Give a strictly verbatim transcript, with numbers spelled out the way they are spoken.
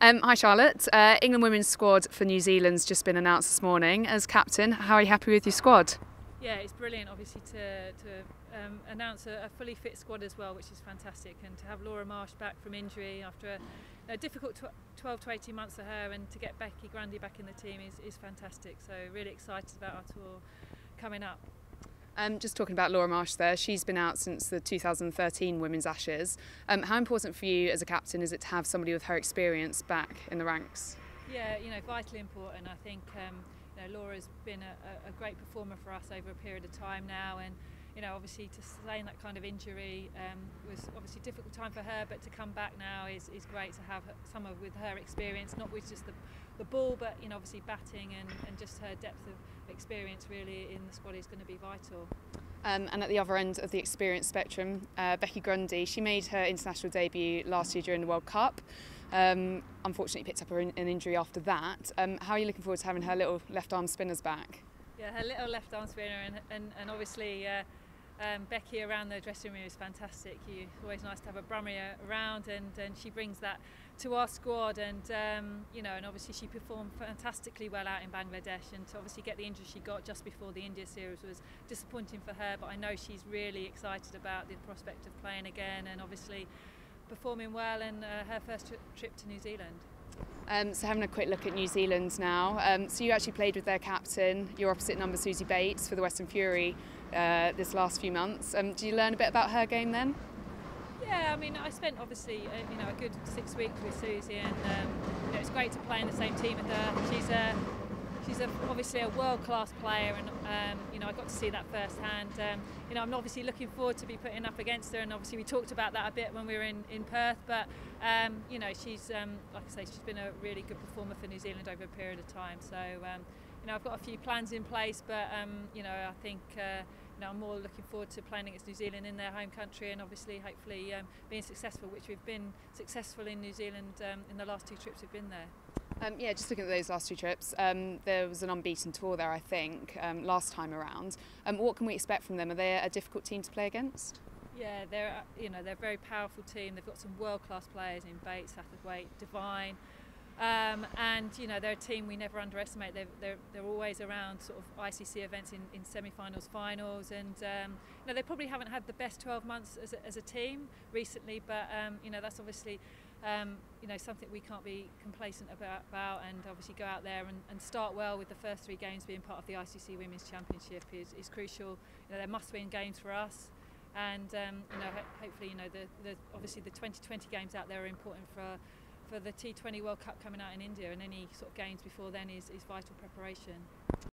Um, hi Charlotte, uh, England women's squad for New Zealand's just been announced this morning. As captain, how are you happy with your squad? Yeah, it's brilliant obviously to, to um, announce a, a fully fit squad as well, which is fantastic, and to have Laura Marsh back from injury after a, a difficult tw twelve to eighteen months for her, and to get Becky, Grundy back in the team is, is fantastic. So really excited about our tour coming up. Um, just talking about Laura Marsh there, she's been out since the two thousand thirteen Women's Ashes. Um, how important for you as a captain is it to have somebody with her experience back in the ranks? Yeah, you know, vitally important. I think um, you know, Laura's been a, a great performer for us over a period of time now, and you know, obviously to sustain that kind of injury um, was obviously a difficult time for her, but to come back now is, is great to have someone with her experience, not with just the, the ball, but you know, obviously batting and, and just her depth of experience really in the squad is going to be vital. Um, and at the other end of the experience spectrum, uh, Becky Grundy, she made her international debut last year during the World Cup. Um, unfortunately picked up an injury after that. Um, how are you looking forward to having her little left arm spinners back? Yeah, her little left arm spinner, and, and, and obviously uh, um, Becky around the dressing room is fantastic. It's always nice to have a Brummie around, and, and she brings that to our squad, and um, you know, and obviously she performed fantastically well out in Bangladesh, and to obviously get the injury she got just before the India series was disappointing for her, but I know she's really excited about the prospect of playing again and obviously performing well in uh, her first tri trip to New Zealand. Um, so having a quick look at New Zealand now, um, so you actually played with their captain, your opposite number Suzie Bates, for the Western Fury uh, this last few months. Um, did you learn a bit about her game then? Yeah, I mean, I spent obviously uh, you know, a good six weeks with Suzie, and um, you know, it's great to play in the same team with her. She's a She's a, obviously a world-class player, and um, you know, I got to see that firsthand. Um, you know, I'm obviously looking forward to be putting up against her, and obviously we talked about that a bit when we were in, in Perth. But um, you know, she's um, like I say, she's been a really good performer for New Zealand over a period of time. So um, you know, I've got a few plans in place, but um, you know, I think uh, you know, I'm more looking forward to playing against New Zealand in their home country, and obviously, hopefully, um, being successful, which we've been successful in New Zealand um, in the last two trips we've been there. Um, yeah, just looking at those last two trips, um, there was an unbeaten tour there, I think, um, last time around. Um, what can we expect from them? Are they a difficult team to play against? Yeah, they're you know they're a very powerful team. They've got some world-class players in Bates, Satterthwaite, Devine, um, and you know they're a team we never underestimate. They're they're, they're always around sort of I C C events in, in semi-finals, finals, and um, you know they probably haven't had the best twelve months as a, as a team recently, but um, you know that's obviously. Um, you know, something we can't be complacent about, about and obviously go out there and, and start well with the first three games being part of the I C C Women's Championship is, is crucial. You know, they're must-win games for us, and um, you know, ho hopefully, you know, the, the obviously the twenty twenty games out there are important for for the T twenty World Cup coming out in India, and any sort of games before then is, is vital preparation.